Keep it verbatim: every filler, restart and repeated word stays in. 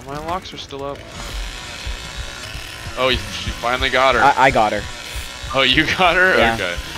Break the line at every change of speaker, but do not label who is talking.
My locks are still up. Oh, she finally got her.
I, I got her.
Oh, you got her?
Yeah.
Okay.